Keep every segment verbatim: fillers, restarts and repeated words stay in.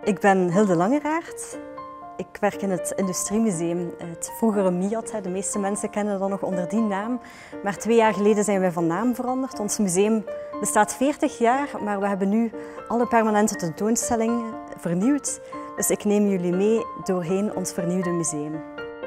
Ik ben Hilde Langeraert. Ik werk in het Industriemuseum, het vroegere MIAT. De meeste mensen kennen dat nog onder die naam. Maar twee jaar geleden zijn wij van naam veranderd. Ons museum bestaat veertig jaar, maar we hebben nu alle permanente tentoonstellingen vernieuwd. Dus ik neem jullie mee doorheen ons vernieuwde museum.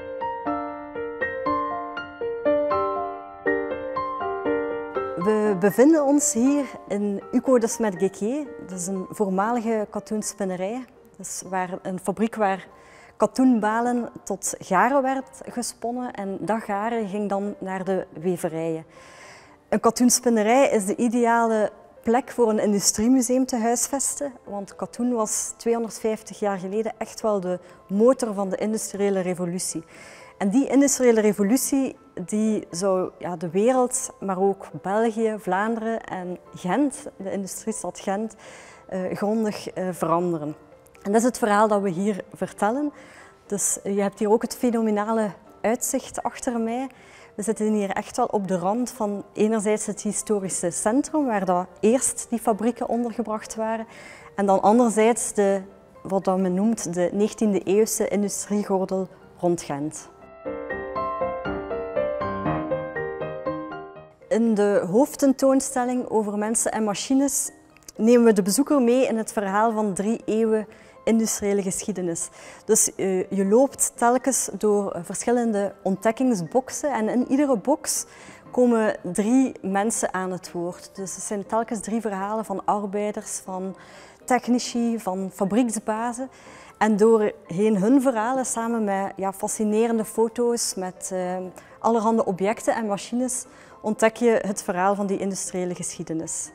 We bevinden ons hier in Uco de Smet-Guéquié. Dat is een voormalige katoenspinnerij. Dat is waar, een fabriek waar katoenbalen tot garen werd gesponnen en dat garen ging dan naar de weverijen. Een katoenspinnerij is de ideale plek voor een industriemuseum te huisvesten, want katoen was tweehonderdvijftig jaar geleden echt wel de motor van de industriële revolutie. En die industriële revolutie die zou ja, de wereld, maar ook België, Vlaanderen en Gent, de industriestad Gent, uh, grondig uh, veranderen. En dat is het verhaal dat we hier vertellen. Dus je hebt hier ook het fenomenale uitzicht achter mij. We zitten hier echt wel op de rand van enerzijds het historische centrum, waar dat eerst die fabrieken ondergebracht waren, en dan anderzijds de, wat dat men noemt de negentiende eeuwse industriegordel rond Gent. In de hoofdtentoonstelling over mensen en machines nemen we de bezoeker mee in het verhaal van drie eeuwen industriële geschiedenis. Dus uh, je loopt telkens door verschillende ontdekkingsboxen en in iedere box komen drie mensen aan het woord. Dus het zijn telkens drie verhalen van arbeiders, van technici, van fabrieksbazen. En doorheen hun verhalen, samen met ja, fascinerende foto's, met uh, allerhande objecten en machines, ontdek je het verhaal van die industriële geschiedenis.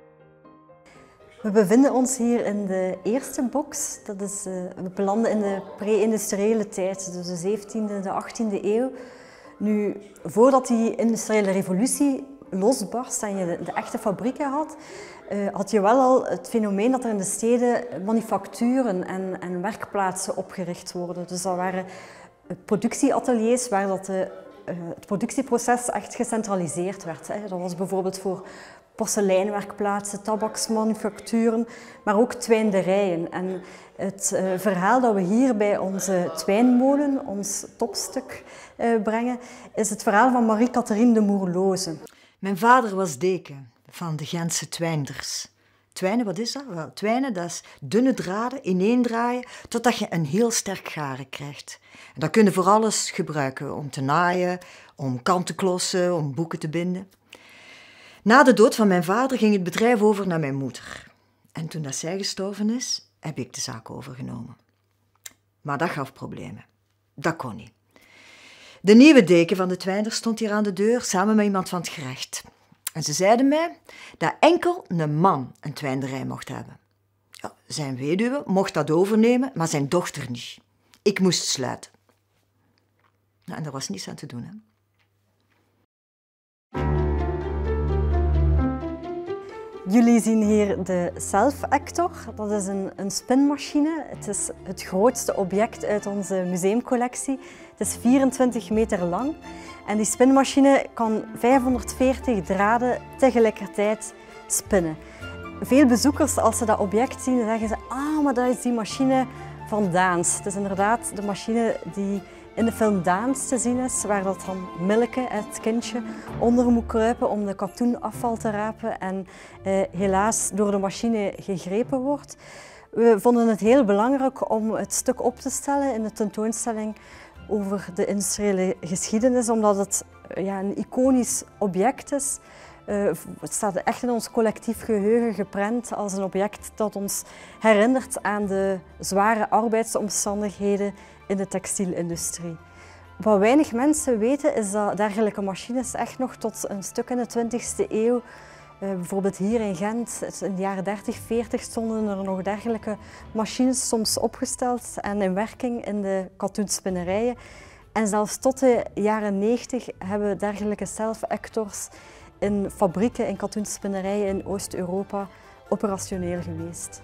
We bevinden ons hier in de eerste box. Dat is, uh, we belanden in de pre-industriële tijd, dus de zeventiende en de achttiende eeuw. Nu, voordat die industriële revolutie losbarst en je de, de echte fabrieken had, uh, had je wel al het fenomeen dat er in de steden manufacturen en, en werkplaatsen opgericht worden. Dus dat waren productieateliers waar dat de, uh, het productieproces echt gecentraliseerd werd. Hè. Dat was bijvoorbeeld voor porseleinwerkplaatsen, tabaksmanufacturen, maar ook twijnderijen. En het uh, verhaal dat we hier bij onze twijnmolen, ons topstuk, uh, brengen, is het verhaal van Marie-Catherine de Moerlooze. Mijn vader was deken van de Gentse twijnders. Twijnen, wat is dat? Wel, twijnen, dat is dunne draden ineendraaien totdat je een heel sterk garen krijgt. En dat kun je voor alles gebruiken, om te naaien, om kant te klossen, om boeken te binden. Na de dood van mijn vader ging het bedrijf over naar mijn moeder. En toen dat zij gestorven is, heb ik de zaak overgenomen. Maar dat gaf problemen. Dat kon niet. De nieuwe deken van de twijnders stond hier aan de deur samen met iemand van het gerecht. En ze zeiden mij dat enkel een man een twijnderij mocht hebben. Ja, zijn weduwe mocht dat overnemen, maar zijn dochter niet. Ik moest sluiten. Nou, en daar was niets aan te doen, hè. Jullie zien hier de Self-Actor. Dat is een, een spinmachine. Het is het grootste object uit onze museumcollectie. Het is vierentwintig meter lang. En die spinmachine kan vijfhonderdveertig draden tegelijkertijd spinnen. Veel bezoekers, als ze dat object zien, zeggen ze: ah, maar dat is die machine van Daans. Het is inderdaad de machine die in de film Daans te zien is, waar dat dan Milke, het kindje, onder moet kruipen om de katoenafval te rapen en eh, helaas door de machine gegrepen wordt. We vonden het heel belangrijk om het stuk op te stellen in de tentoonstelling over de industriële geschiedenis, omdat het ja, een iconisch object is. Uh, het staat echt in ons collectief geheugen geprent als een object dat ons herinnert aan de zware arbeidsomstandigheden in de textielindustrie. Wat weinig mensen weten is dat dergelijke machines echt nog tot een stuk in de twintigste eeuw, uh, bijvoorbeeld hier in Gent, in de jaren dertig, veertig stonden er nog dergelijke machines soms opgesteld en in werking in de katoenspinnerijen. En zelfs tot de jaren negentig hebben dergelijke self-actors in fabrieken en katoenspinnerijen in Oost-Europa operationeel geweest.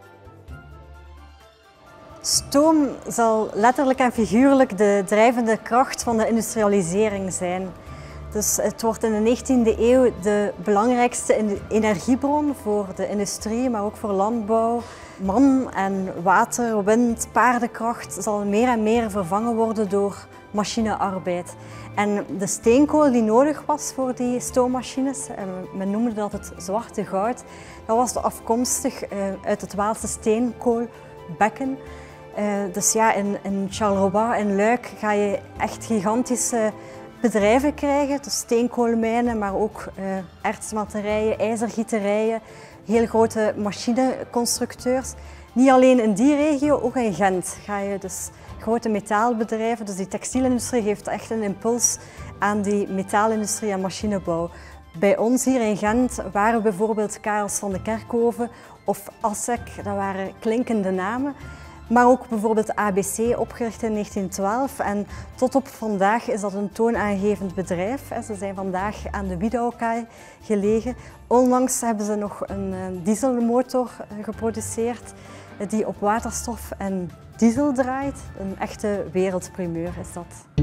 Stoom zal letterlijk en figuurlijk de drijvende kracht van de industrialisering zijn. Dus het wordt in de negentiende eeuw de belangrijkste energiebron voor de industrie, maar ook voor landbouw. Man en water, wind, paardenkracht zal meer en meer vervangen worden door machinearbeid. En de steenkool die nodig was voor die stoommachines, men noemde dat het zwarte goud, dat was afkomstig uit het Waalse steenkoolbekken. Dus ja, in, in Charleroi en Luik ga je echt gigantische bedrijven krijgen, dus steenkoolmijnen, maar ook uh, ertsmatterijen, ijzergieterijen, heel grote machineconstructeurs. Niet alleen in die regio, ook in Gent ga je dus grote metaalbedrijven, dus die textielindustrie geeft echt een impuls aan die metaalindustrie en machinebouw. Bij ons hier in Gent waren bijvoorbeeld Karels van de Kerkhoven of Assec, dat waren klinkende namen. Maar ook bijvoorbeeld A B C, opgericht in negentien twaalf. En tot op vandaag is dat een toonaangevend bedrijf. Ze zijn vandaag aan de Wiedouwkaai gelegen. Onlangs hebben ze nog een dieselmotor geproduceerd die op waterstof en diesel draait. Een echte wereldprimeur is dat.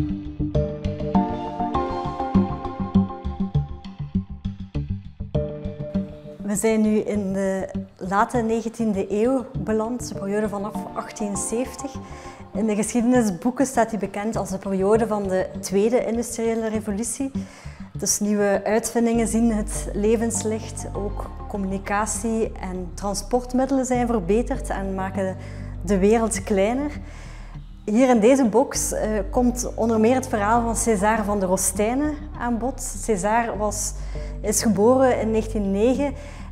We zijn nu in de late negentiende eeuw beland, de periode vanaf achttienzeventig. In de geschiedenisboeken staat die bekend als de periode van de tweede industriële revolutie. Dus nieuwe uitvindingen zien het levenslicht, ook communicatie en transportmiddelen zijn verbeterd en maken de wereld kleiner. Hier in deze box uh, komt onder meer het verhaal van César van der Roestijne aan bod. César was, is geboren in negentien negen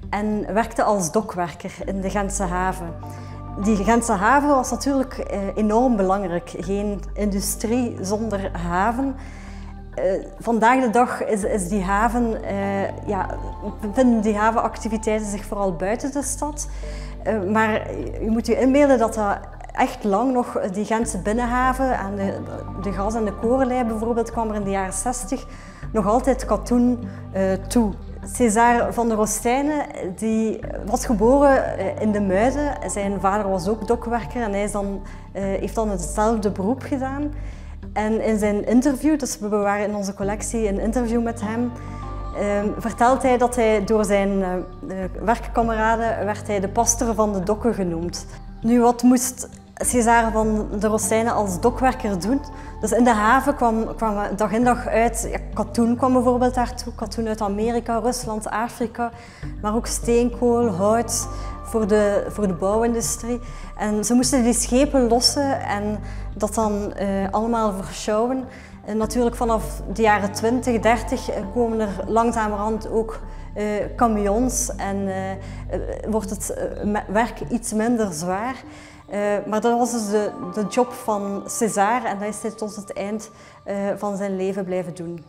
en werkte als dokwerker in de Gentse haven. Die Gentse haven was natuurlijk uh, enorm belangrijk. Geen industrie zonder haven. Uh, vandaag de dag is, is die haven, uh, ja, vinden die havenactiviteiten zich vooral buiten de stad. Uh, maar je moet je inbeelden dat dat echt lang nog die Gentse binnenhaven, aan de, de gas- en de korenlei bijvoorbeeld, kwam er in de jaren zestig nog altijd katoen uh, toe. César van der Roestijne die was geboren in de Muiden. Zijn vader was ook dokwerker en hij is dan, uh, heeft dan hetzelfde beroep gedaan. En in zijn interview, dus we bewaren in onze collectie een interview met hem, uh, vertelt hij dat hij door zijn uh, werkkameraden werd hij de pastor van de dokken genoemd. Nu, wat moest César van der Roestijne als dokwerker doen? Dus in de haven kwam, kwam dag in dag uit, ja, katoen kwam bijvoorbeeld daartoe, katoen uit Amerika, Rusland, Afrika, maar ook steenkool, hout voor de, voor de bouwindustrie. En ze moesten die schepen lossen en dat dan uh, allemaal verschouwen. En natuurlijk vanaf de jaren twintig, dertig komen er langzamerhand ook uh, camions en uh, wordt het uh, werk iets minder zwaar. Uh, maar dat was dus de, de job van César en dat is hij tot het eind uh, van zijn leven blijven doen.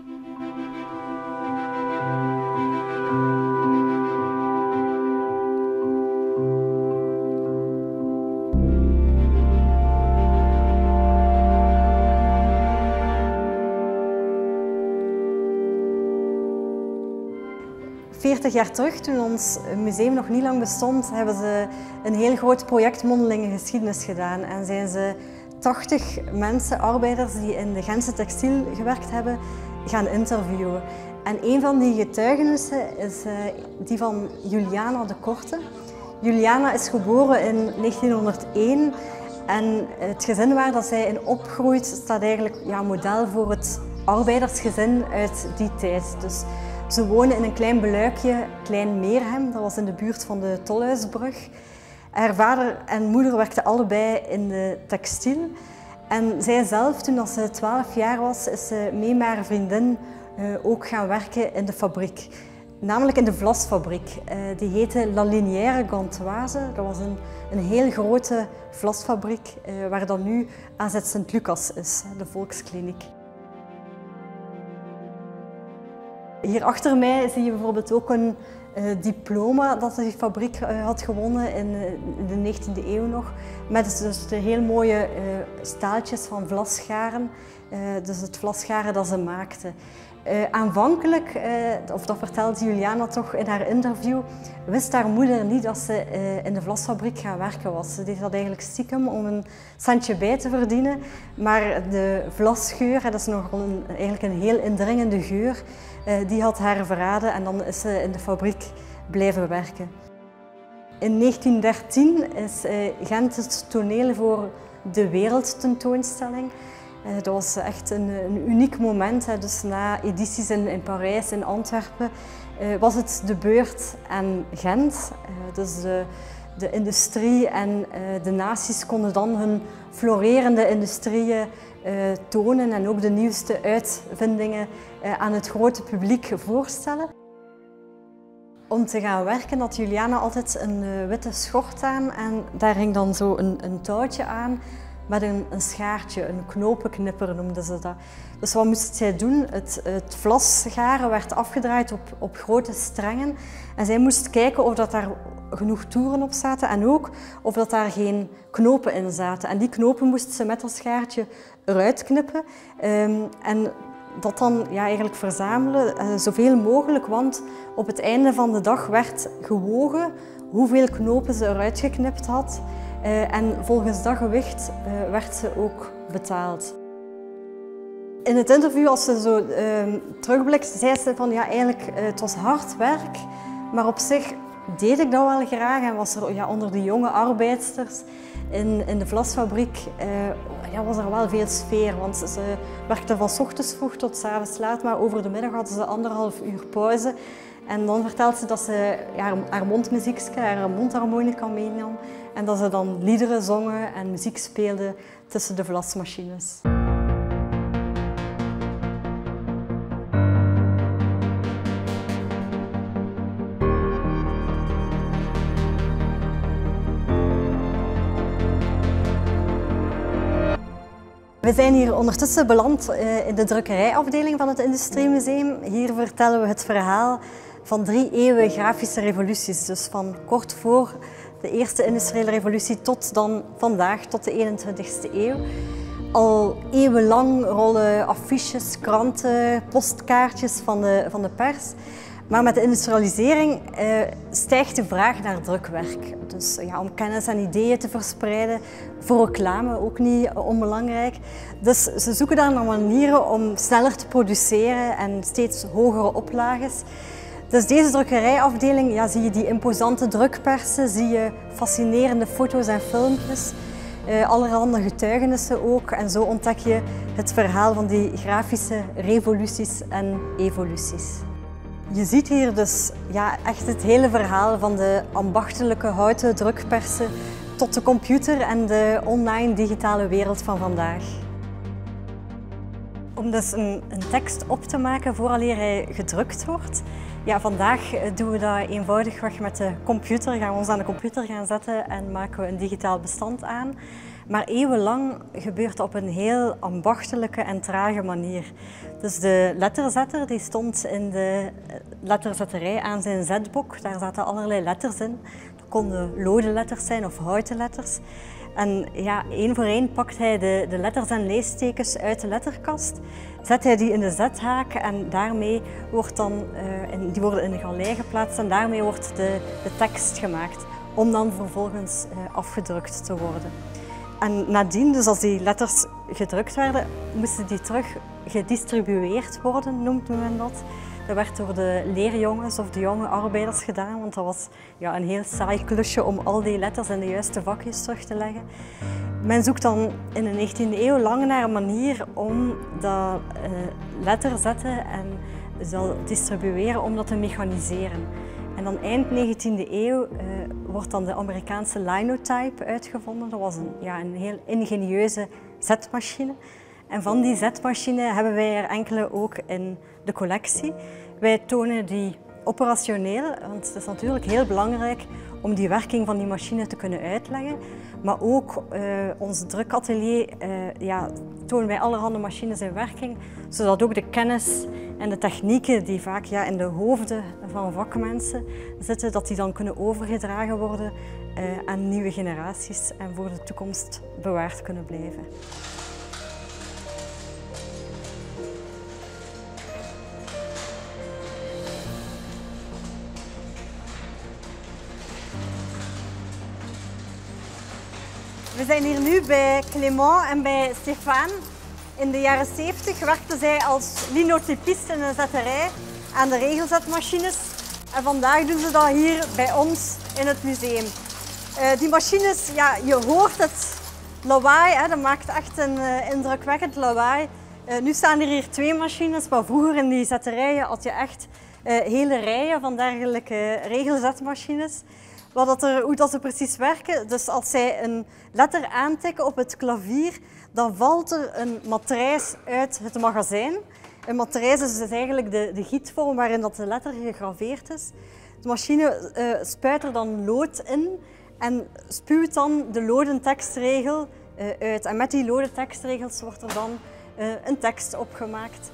veertig jaar terug, toen ons museum nog niet lang bestond, hebben ze een heel groot project mondelinge geschiedenis gedaan. En zijn ze tachtig mensen, arbeiders die in de Gentse textiel gewerkt hebben, gaan interviewen. En een van die getuigenissen is uh, die van Juliana de Korte. Juliana is geboren in negentienhonderdéén en het gezin waar dat zij in opgroeit staat eigenlijk ja, model voor het arbeidersgezin uit die tijd. Dus ze wonen in een klein beluikje, Klein Meerhem, dat was in de buurt van de Tolhuisbrug. Haar vader en moeder werkten allebei in de textiel. En zij zelf, toen ze twaalf jaar was, is ze mee met haar vriendin uh, ook gaan werken in de fabriek. Namelijk in de vlasfabriek. Uh, die heette La Linière Gantoise. Dat was een, een heel grote vlasfabriek uh, waar dan nu A Z Sint-Lucas is, de volkskliniek. Hier achter mij zie je bijvoorbeeld ook een uh, diploma dat die fabriek uh, had gewonnen in, uh, in de negentiende eeuw nog. Met dus de heel mooie uh, staaltjes van vlasgaren, uh, dus het vlasgaren dat ze maakten. Uh, aanvankelijk, uh, of dat vertelde Juliana toch in haar interview, wist haar moeder niet dat ze uh, in de vlasfabriek gaan werken was. Ze deed dat eigenlijk stiekem om een centje bij te verdienen. Maar de vlasgeur, dat is nog een, eigenlijk een heel indringende geur, uh, die had haar verraden en dan is ze in de fabriek blijven werken. In negentien dertien is uh, Gent het toneel voor de wereldtentoonstelling. Uh, dat was echt een, een uniek moment. Hè. Dus na edities in, in Parijs, in Antwerpen, uh, was het de beurt aan Gent. Uh, dus de, de industrie en uh, de naties konden dan hun florerende industrieën uh, tonen en ook de nieuwste uitvindingen uh, aan het grote publiek voorstellen. Om te gaan werken had Juliana altijd een uh, witte schort aan en daar hing dan zo een, een touwtje aan met een, een schaartje, een knopenknipper noemden ze dat. Dus wat moest zij doen? Het, het vlasgaren werd afgedraaid op, op grote strengen en zij moest kijken of dat daar genoeg toeren op zaten en ook of dat daar geen knopen in zaten. En die knopen moest ze met dat schaartje eruit knippen um, en dat dan ja, eigenlijk verzamelen, uh, zoveel mogelijk, want op het einde van de dag werd gewogen hoeveel knopen ze eruit geknipt had. Uh, en volgens dat gewicht uh, werd ze ook betaald. In het interview, als ze zo uh, terugblikt, zei ze van ja, eigenlijk uh, het was hard werk, maar op zich deed ik dat wel graag en was er ja, onder de jonge arbeidsters in, in de vlasfabriek uh, ja, was er wel veel sfeer, want ze werkten van 's ochtends vroeg tot 's avonds laat, maar over de middag hadden ze anderhalf uur pauze. En dan vertelt ze dat ze ja, haar mondmuziekje, haar mondharmonica meenam en dat ze dan liederen zongen en muziek speelden tussen de vlasmachines. We zijn hier ondertussen beland in de drukkerijafdeling van het Industriemuseum. Hier vertellen we het verhaal van drie eeuwen grafische revoluties. Dus van kort voor de eerste industriële revolutie tot dan vandaag, tot de eenentwintigste eeuw. Al eeuwenlang rollen affiches, kranten, postkaartjes van de, van de pers. Maar met de industrialisering eh, stijgt de vraag naar drukwerk. Dus ja, om kennis en ideeën te verspreiden, voor reclame ook niet onbelangrijk. Dus ze zoeken daar naar manieren om sneller te produceren en steeds hogere oplages. Dus deze drukkerijafdeling, ja, zie je die imposante drukpersen, zie je fascinerende foto's en filmpjes, eh, allerhande getuigenissen ook. En zo ontdek je het verhaal van die grafische revoluties en evoluties. Je ziet hier dus ja, echt het hele verhaal van de ambachtelijke houten drukpersen tot de computer en de online digitale wereld van vandaag. Om dus een, een tekst op te maken vooraleer hij gedrukt wordt. Ja, vandaag doen we dat eenvoudigweg met de computer. Gaan we ons aan de computer gaan zetten en maken we een digitaal bestand aan. Maar eeuwenlang gebeurt dat op een heel ambachtelijke en trage manier. Dus de letterzetter die stond in de letterzetterij aan zijn zetbok. Daar zaten allerlei letters in. Dat konden lode letters zijn of houten letters. En ja, één voor één pakt hij de, de letters en leestekens uit de letterkast, zet hij die in de zethaak en daarmee wordt dan, uh, in, die worden in de galei geplaatst en daarmee wordt de, de tekst gemaakt om dan vervolgens uh, afgedrukt te worden. En nadien, dus als die letters gedrukt werden, moesten die terug gedistribueerd worden, noemt men dat. Dat werd door de leerjongens of de jonge arbeiders gedaan, want dat was ja, een heel saai klusje om al die letters in de juiste vakjes terug te leggen. Men zoekt dan in de negentiende eeuw lang naar een manier om dat uh, letterzetten en zal distribueren, om dat te mechaniseren. En dan eind negentiende eeuw uh, wordt dan de Amerikaanse linotype uitgevonden. Dat was een, ja, een heel ingenieuze zetmachine. En van die zetmachine hebben wij er enkele ook in de collectie. Wij tonen die operationeel, want het is natuurlijk heel belangrijk om die werking van die machine te kunnen uitleggen. Maar ook uh, ons drukatelier uh, ja, tonen wij allerhande machines in werking, zodat ook de kennis en de technieken die vaak ja, in de hoofden van vakmensen zitten, dat die dan kunnen overgedragen worden uh, aan nieuwe generaties en voor de toekomst bewaard kunnen blijven. We zijn hier nu bij Clément en bij Stéphane. In de jaren zeventig werkten zij als linotypist in een zetterij aan de regelzetmachines. En vandaag doen ze dat hier bij ons in het museum. Uh, die machines, ja, je hoort het lawaai, hè, dat maakt echt een uh, indrukwekkend lawaai. Uh, nu staan er hier twee machines, maar vroeger in die zetterijen had je echt uh, hele rijen van dergelijke regelzetmachines. Wat dat er, hoe dat ze precies werken, dus als zij een letter aantikken op het klavier, dan valt er een matrijs uit het magazijn. Een matrijs is dus eigenlijk de, de gietvorm waarin dat de letter gegraveerd is. De machine uh, spuit er dan lood in en spuwt dan de loden tekstregel uh, uit. En met die loden tekstregels wordt er dan uh, een tekst opgemaakt.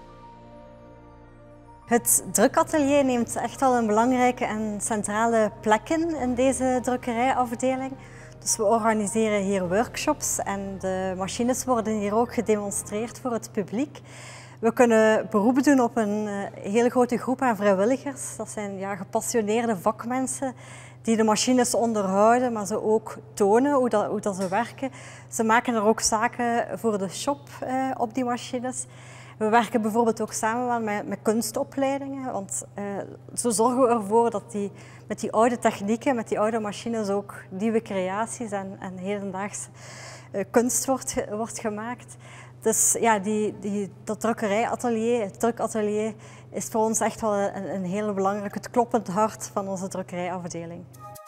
Het drukatelier neemt echt wel een belangrijke en centrale plek in in deze drukkerijafdeling. Dus we organiseren hier workshops en de machines worden hier ook gedemonstreerd voor het publiek. We kunnen beroep doen op een hele grote groep aan vrijwilligers. Dat zijn ja, gepassioneerde vakmensen die de machines onderhouden, maar ze ook tonen hoe, dat, hoe dat ze werken. Ze maken er ook zaken voor de shop uh, op die machines. We werken bijvoorbeeld ook samen met, met kunstopleidingen, want uh, zo zorgen we ervoor dat die, met die oude technieken, met die oude machines ook nieuwe creaties en, en hedendaags uh, kunst wordt, wordt gemaakt. Dus ja, die, die, dat drukkerijatelier, het drukatelier, is voor ons echt wel een, een heel belangrijk, het kloppend hart van onze drukkerijafdeling.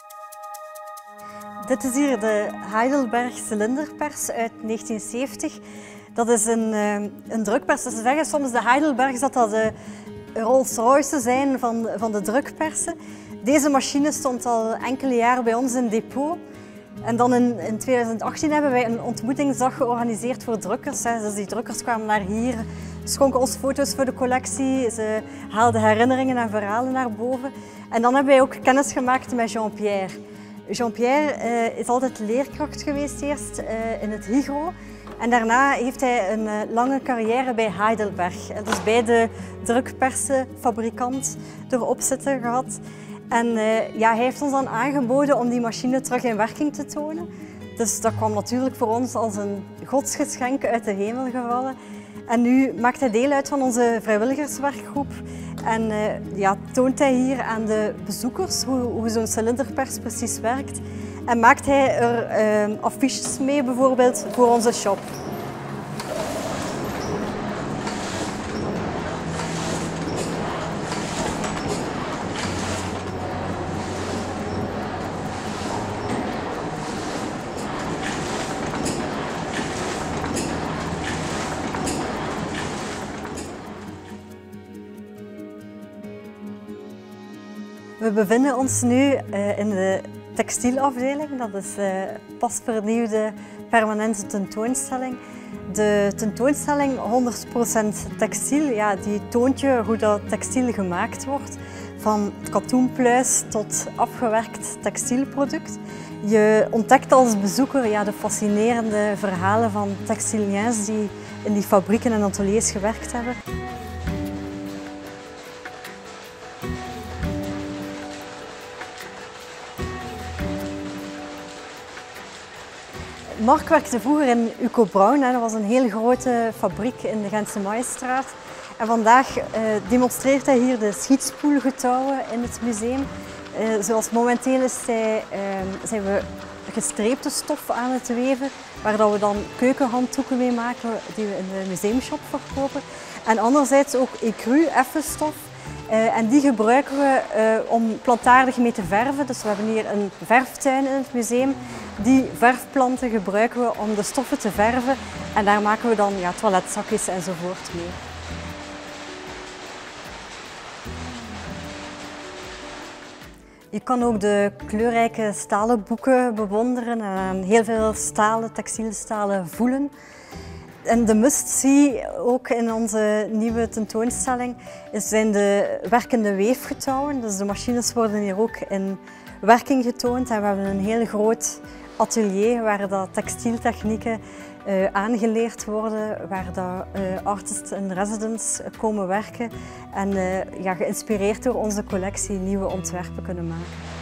Dit is hier de Heidelberg cilinderpers uit negentien zeventig. Dat is een, een drukpers. Dus ze zeggen soms de Heidelbergs dat dat de Rolls-Royce zijn van, van de drukpersen. Deze machine stond al enkele jaren bij ons in depot. En dan in, in twintig achttien hebben wij een ontmoetingsdag georganiseerd voor drukkers. Dus die drukkers kwamen naar hier, schonken ons foto's voor de collectie, ze haalden herinneringen en verhalen naar boven. En dan hebben wij ook kennis gemaakt met Jean-Pierre. Jean-Pierre uh, is altijd leerkracht geweest eerst uh, in het Hygro. En daarna heeft hij een uh, lange carrière bij Heidelberg, dus bij de drukpersenfabrikant erop zitten gehad. En uh, ja, hij heeft ons dan aangeboden om die machine terug in werking te tonen. Dus dat kwam natuurlijk voor ons als een godsgeschenk uit de hemel gevallen. En nu maakt hij deel uit van onze vrijwilligerswerkgroep. En uh, ja, toont hij hier aan de bezoekers hoe, hoe zo'n cilinderpers precies werkt. En maakt hij er uh, affiches mee bijvoorbeeld voor onze shop. We bevinden ons nu uh, in de textielafdeling. Dat is uh, pas vernieuwde permanente tentoonstelling. De tentoonstelling honderd procent textiel, ja, die toont je hoe dat textiel gemaakt wordt. Van katoenpluis tot afgewerkt textielproduct. Je ontdekt als bezoeker ja, de fascinerende verhalen van textiliens die in die fabrieken en ateliers gewerkt hebben. Mark werkte vroeger in Uco Brown, dat was een heel grote fabriek in de Gentse Maaistraat. En vandaag uh, demonstreert hij hier de schietspoelgetouwen in het museum. Uh, zoals momenteel is zij, uh, zijn we gestreepte stof aan het weven, waar dat we dan keukenhanddoeken mee maken die we in de museumshop verkopen. En anderzijds ook ecru, effenstof. Uh, en die gebruiken we uh, om plantaardig mee te verven. Dus we hebben hier een verftuin in het museum. Die verfplanten gebruiken we om de stoffen te verven. En daar maken we dan ja, toiletzakjes enzovoort mee. Je kan ook de kleurrijke stalen boeken bewonderen en aan heel veel stalen, textielstalen voelen. En de must-see, ook in onze nieuwe tentoonstelling, zijn de werkende weefgetouwen. Dus de machines worden hier ook in werking getoond. En we hebben een heel groot atelier waar dat textieltechnieken uh, aangeleerd worden, waar dat, uh, artists in residence komen werken en uh, ja, geïnspireerd door onze collectie nieuwe ontwerpen kunnen maken.